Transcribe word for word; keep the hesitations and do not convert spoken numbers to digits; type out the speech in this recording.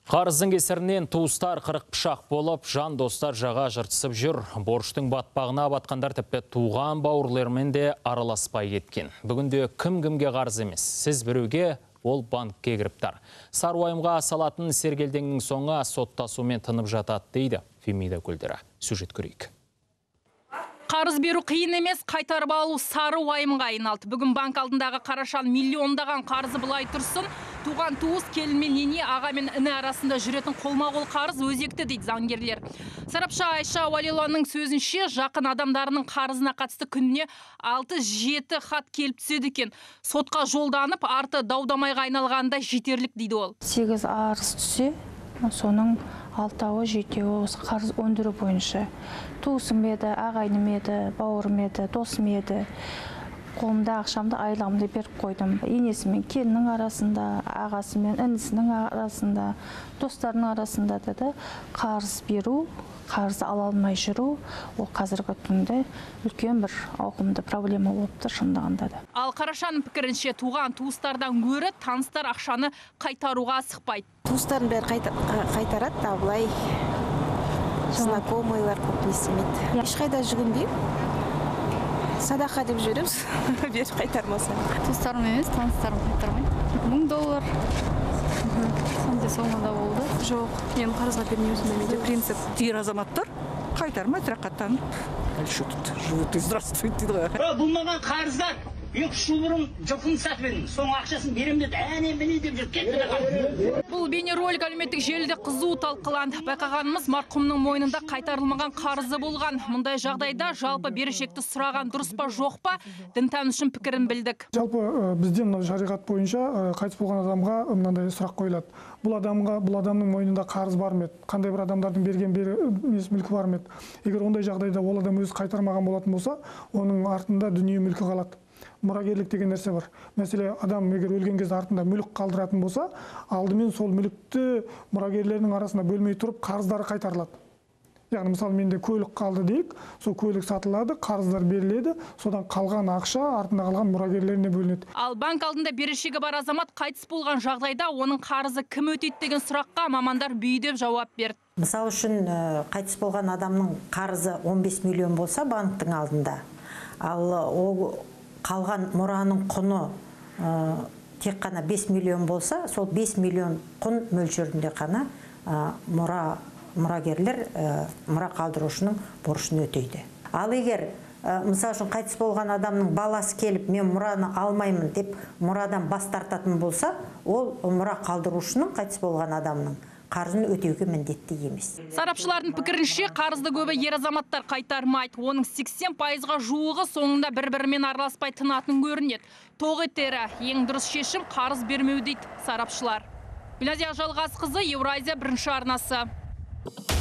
Қарыздың кесірінен туыстар қырық пышақ болып, жан достар жаға жыртысып жүр. Борыштың батпағына батқандар тіпті туған бауырлармен де араласпай кеткен. Бүгінде кім-кімге қарыз емес. Сіз біреуге, ол банкке кіріптар. Саруайымға салатын сергелдеңнің соңы соттасумен тынып жатады дейді Фемида Көлдері. Сюжет көрейік. Қарыз беру қиын емес, қайтарып алу сары уайымға айналды. Бүгін банк алдындағы Қарашан миллиондаған қарызы былай тұрсын. Туған туыс, келін мен нене, аға мен іні арасында жүретін қолма-қол қарыз өзекті дейді заңгерлер. Сарапшы Айша Уалиланың сөзінше, жақын адамдарының қарызына қатысты күніне алты жеті хат келіп түседі екен. Сотқа жолданып, арты даудамайға айналғанда жетерлік дейді ол. сегіз арыз түсе, соның алтауы жетеуі осы қарыз өндіру бойынша. Туысым еді, ағайыным еді, бауырым еді, досым еді. Қолымда ақшамды айлығымды беріп қойдым. Енесі мен келіннің арасында, ағасы мен інісінің арасында, достарының арасында да қарыз беру, қарыз ала алмай жүру, ол қазіргі күнде үлкен бір ауқымды проблема болып тұр шындығында да. Ал Қарашаның пікірінше туған туыстардан гөрі таныстар ақшаны қайтаруға асықпайды. Туыстарын бәрі қайтарады, да былай знакомыйлар көп не істемейді. Ешқайда жүгінбеймін. Садақа деп жүреміз, беріп қайтармаса. Туыстарым емес, таныстарым қайтармайды. Мың доллар. Сондай сомада болды. Жоқ, мен қарызға бермеймін демейді. Принцип. Ер азаматтар қайтармайды рақаттанып. Әлі тут живут и здравствуют дейді ғой. Бұл маған қарыздар. екі жыл бұрын жылқыны сатып едім. Соның ақшасын берем деді. Әне міне деп жүр. Кетті. Бұл бейнеролик әлеуметтік желіде қызу талқыланды. Байқағанымыз марқұмның мойнында қайтарылмаған қарызы болған. Мұндай жағдайда жалпы берешекті сұраған дұрыс па жоқ па дінтанушының пікірін білдік. Жалпы бізден шариғат бойынша қайтыс болған адамға мынандай сұрақ қойылады. Бұл адамға, бұл адамның мойнында қарыз бар ма еді? Қандай бір адамдардың берген мүлкі бар ма еді? Егер ондай жағдайда ол адам өзі қайтармаған болатын болса, оның артында дүние мүлкі қалады. Мұрагерлік деген нәрсе бар. Мәселе, адам егер өлген кезде артында мүлік қалдыратын болса, алдымен сол мүлікті мұрагерлерінің арасында бөлмей тұрып, қарыздары қайтарылады. Яғни, мысалы, менде көлік қалды дейік, сол көлік сатылады, қарыздар беріледі, содан қалған ақша артында қалған мұрагерлеріне бөлінеді. Ал банк алдында берешегі бар азамат қайтыс болған жағдайда оның қарызы кім өтейді деген сұраққа мамандар бүйдеп жауап берді. Мысалы үшін қайтыс болған адамның қарызы он бес миллион болса банктың алдында, ал ол қалған мұраның құны тек қана бес миллион болса, сол бес миллион құн мөлшерінде қана мұра мұрагерлер мұра қалдырушының борышын өтейді. Ал егер мысалы үшін қайтыс болған адамның баласы келіп, мен мұраны алмаймын деп мұрадан бас тартатын болса, ол мұра қалдырушының қайтыс болған адамның қарызын өтеуге міндетті емес. Сарапшылардың пікірінше қарызды көбі ер азаматтар қайтармайды. Оның сексен пайызға жуығы соңында бір-бірімен араласпай тынатын көрінеді. Тоғы етері ең дұрыс шешім қарыз бермеу дейді сарапшылар. Гүлназия Жалғасқызы, Евразия бірінші арнасы.